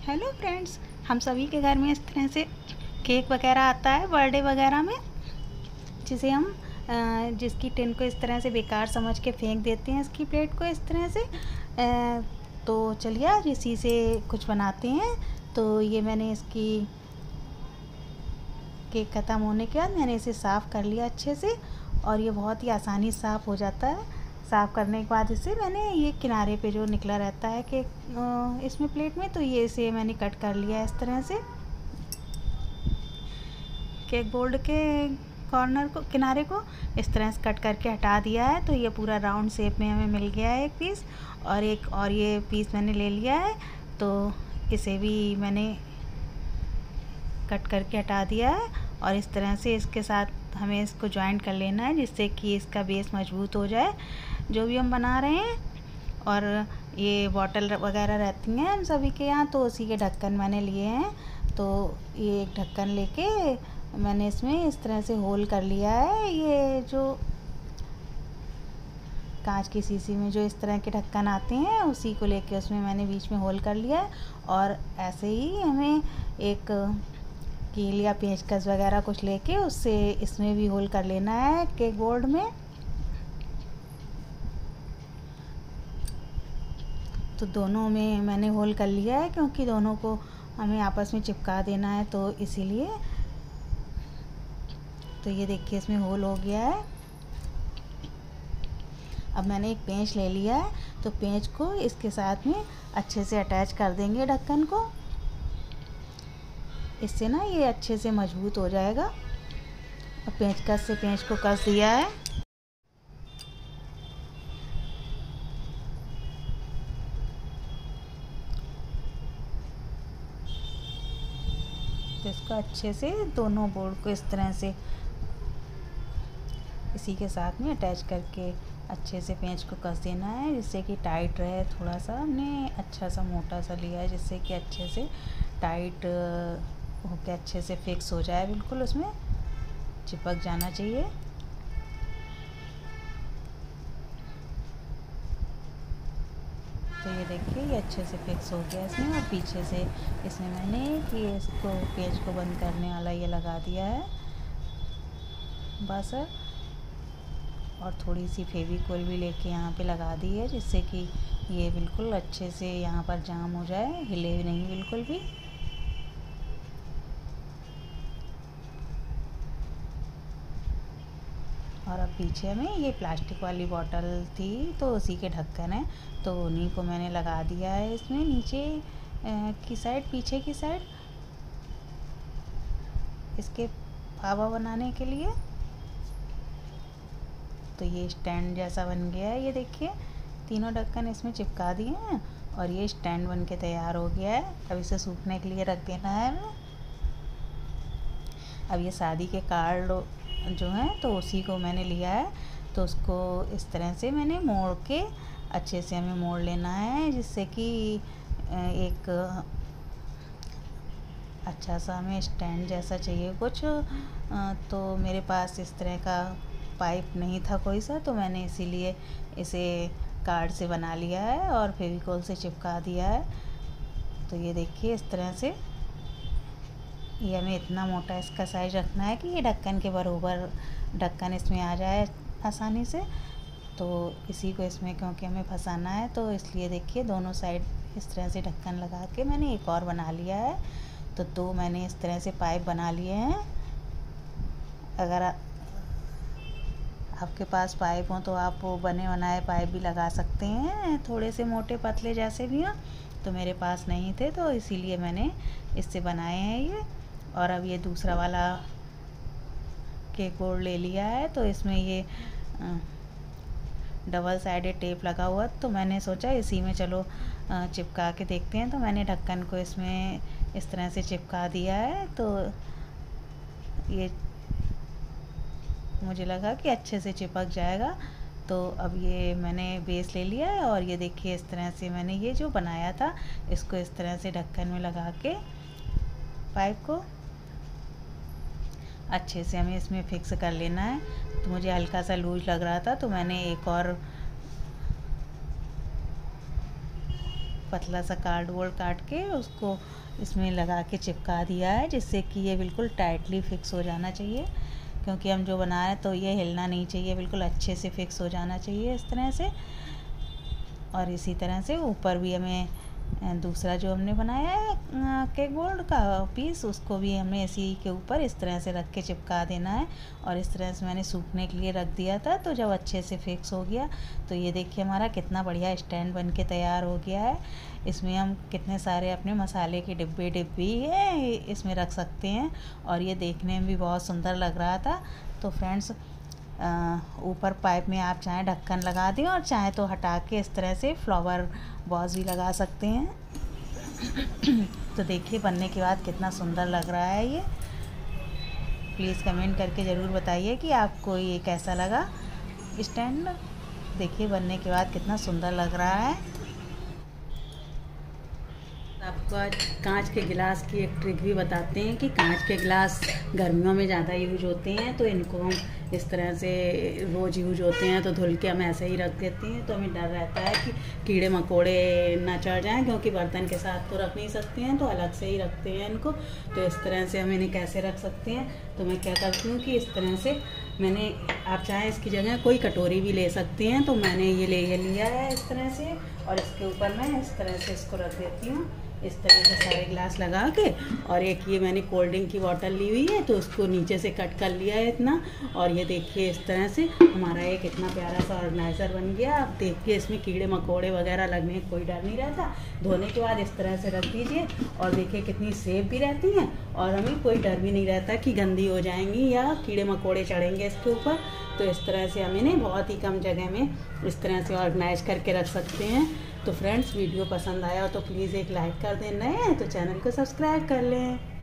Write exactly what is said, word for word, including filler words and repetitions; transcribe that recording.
Hello friends, हम सभी के घर में इस तरह से केक वगैरह आता है बर्थडे वगैरह में, जिसे हम अ, जिसकी टिन को इस तरह से बेकार समझ के फेंक देते हैं, इसकी प्लेट को इस तरह से। अ, तो चलिए आज इसी से कुछ बनाते हैं। तो ये मैंने इसकी केक ख़त्म होने के बाद मैंने इसे साफ़ कर लिया अच्छे से, और ये बहुत ही आसानी से साफ़ हो जाता है। साफ़ करने के बाद इसे मैंने ये किनारे पे जो निकला रहता है केक इसमें प्लेट में, तो ये इसे मैंने कट कर लिया इस तरह से। केक बोर्ड के कॉर्नर को, किनारे को इस तरह से कट करके हटा दिया है। तो ये पूरा राउंड शेप में हमें मिल गया है एक पीस, और एक और ये पीस मैंने ले लिया है। तो इसे भी मैंने कट करके हटा दिया है, और इस तरह से इसके साथ हमें इसको जॉइंट कर लेना है, जिससे कि इसका बेस मजबूत हो जाए जो भी हम बना रहे हैं। और ये बॉटल वगैरह रहती हैं हम सभी के यहाँ, तो उसी के ढक्कन मैंने लिए हैं। तो ये एक ढक्कन लेके मैंने इसमें इस तरह से होल कर लिया है। ये जो कांच की शीशी में जो इस तरह के ढक्कन आते हैं, उसी को लेके उसमें मैंने बीच में होल कर लिया है। और ऐसे ही हमें एक कील या पेंचकस वगैरह कुछ लेके उससे इसमें भी होल कर लेना है केक बोर्ड में। तो दोनों में मैंने होल कर लिया है, क्योंकि दोनों को हमें आपस में चिपका देना है, तो इसीलिए। तो ये देखिए इसमें होल हो गया है। अब मैंने एक पेंच ले लिया है, तो पेंच को इसके साथ में अच्छे से अटैच कर देंगे ढक्कन को। इससे ना ये अच्छे से मजबूत हो जाएगा। और पेंचकस से पेंच को कस दिया है। तो इसको अच्छे से दोनों बोर्ड को इस तरह से इसी के साथ में अटैच करके अच्छे से पेंच को कस देना है, जिससे कि टाइट रहे। थोड़ा सा हमने अच्छा सा मोटा सा लिया है, जिससे कि अच्छे से टाइट होके अच्छे से फिक्स हो जाए, बिल्कुल उसमें चिपक जाना चाहिए। तो ये देखिए ये अच्छे से फिक्स हो गया इसमें। और पीछे से इसमें मैंने कि इसको पेंच को बंद करने वाला ये लगा दिया है बस। और थोड़ी सी फेविकोल भी लेके यहाँ पे लगा दी है, जिससे कि ये बिल्कुल अच्छे से यहाँ पर जाम हो जाए, हिले नहीं बिल्कुल भी। और अब पीछे में ये प्लास्टिक वाली बॉटल थी, तो उसी के ढक्कन है, तो उन्हीं को मैंने लगा दिया है इसमें नीचे की साइड, पीछे की साइड, इसके फावा बनाने के लिए। तो ये स्टैंड जैसा बन गया है। ये देखिए तीनों ढक्कन इसमें चिपका दिए हैं, और ये स्टैंड बन के तैयार हो गया है। अब इसे सूखने के लिए रख देना है हमें। अब ये शादी के कार्ड जो हैं, तो उसी को मैंने लिया है, तो उसको इस तरह से मैंने मोड़ के अच्छे से हमें मोड़ लेना है, जिससे कि एक अच्छा सा हमें स्टैंड जैसा चाहिए कुछ। तो मेरे पास इस तरह का पाइप नहीं था कोई सा, तो मैंने इसीलिए इसे कार्ड से बना लिया है और फेविकोल से चिपका दिया है। तो ये देखिए इस तरह से ये हमें इतना मोटा इसका साइज रखना है कि ये ढक्कन के बराबर ढक्कन इसमें आ जाए आसानी से। तो इसी को इसमें क्योंकि हमें फंसाना है, तो इसलिए देखिए दोनों साइड इस तरह से ढक्कन लगा के मैंने एक और बना लिया है। तो दो मैंने इस तरह से पाइप बना लिए हैं। अगर आ, आपके पास पाइप हो तो आप वो बने बनाए पाइप भी लगा सकते हैं, थोड़े से मोटे पतले जैसे भी हों। तो मेरे पास नहीं थे, तो इसीलिए मैंने इससे बनाए हैं ये। और अब ये दूसरा वाला केक बोर्ड ले लिया है, तो इसमें ये डबल साइडेड टेप लगा हुआ, तो मैंने सोचा इसी में चलो चिपका के देखते हैं। तो मैंने ढक्कन को इसमें इस तरह से चिपका दिया है। तो ये मुझे लगा कि अच्छे से चिपक जाएगा। तो अब ये मैंने बेस ले लिया है, और ये देखिए इस तरह से मैंने ये जो बनाया था, इसको इस तरह से ढक्कन में लगा के पाइप को अच्छे से हमें इसमें फिक्स कर लेना है। तो मुझे हल्का सा लूज लग रहा था, तो मैंने एक और पतला सा कार्डबोर्ड काट के उसको इसमें लगा के चिपका दिया है, जिससे कि ये बिल्कुल टाइटली फिक्स हो जाना चाहिए, क्योंकि हम जो बना रहे हैं तो ये हिलना नहीं चाहिए, बिल्कुल अच्छे से फिक्स हो जाना चाहिए इस तरह से। और इसी तरह से ऊपर भी हमें दूसरा जो हमने बनाया है केक बोर्ड का पीस, उसको भी हमें इसी के ऊपर इस तरह से रख के चिपका देना है। और इस तरह से मैंने सूखने के लिए रख दिया था, तो जब अच्छे से फिक्स हो गया तो ये देखिए हमारा कितना बढ़िया स्टैंड बन के तैयार हो गया है। इसमें हम कितने सारे अपने मसाले के डिब्बे डिब्बी है इसमें रख सकते हैं, और ये देखने में भी बहुत सुंदर लग रहा था। तो फ्रेंड्स, ऊपर पाइप में आप चाहें ढक्कन लगा दें, और चाहे तो हटा के इस तरह से फ्लावर वॉज भी लगा सकते हैं। तो देखिए बनने के बाद कितना सुंदर लग रहा है ये। प्लीज़ कमेंट करके ज़रूर बताइए कि आपको ये कैसा लगा स्टैंड। देखिए बनने के बाद कितना सुंदर लग रहा है। आपको आज कांच के गिलास की एक ट्रिक भी बताते हैं कि कांच के गिलास गर्मियों में ज़्यादा यूज होते हैं, तो इनको हम इस तरह से रोज़ यूज होते हैं तो धुल के हम ऐसे ही रख देते हैं, तो हमें डर रहता है कि कीड़े मकोड़े ना चढ़ जाएं, क्योंकि बर्तन के साथ तो रख नहीं सकते हैं, तो अलग से ही रखते हैं इनको। तो इस तरह से हम इन्हें कैसे रख सकते हैं, तो मैं क्या करती हूँ कि इस तरह से मैंने, आप चाहें इसकी जगह कोई कटोरी भी ले सकते हैं, तो मैंने ये ले ये लिया है इस तरह से, और इसके ऊपर मैं इस तरह से इसको रख देती हूँ इस तरह से सारे ग्लास लगा के। और एक ये मैंने कोल्ड ड्रिंक की बॉटल ली हुई है, तो उसको नीचे से कट कर लिया है इतना, और ये देखिए इस तरह से हमारा एक इतना प्यारा सा ऑर्गेनाइज़र बन गया। आप देखिए इसमें कीड़े मकोड़े वगैरह लगने का कोई डर नहीं रहता। धोने के बाद इस तरह से रख दीजिए, और देखिए कितनी सेफ भी रहती हैं, और हमें कोई डर भी नहीं रहता कि गंदी हो जाएंगी या कीड़े मकोड़े चढ़ेंगे इसके ऊपर। तो इस तरह से हम इन्हें बहुत ही कम जगह में इस तरह से ऑर्गेनाइज करके रख सकते हैं। तो फ्रेंड्स, वीडियो पसंद आया हो तो प्लीज़ एक लाइक कर दें, नए हैं तो चैनल को सब्सक्राइब कर लें।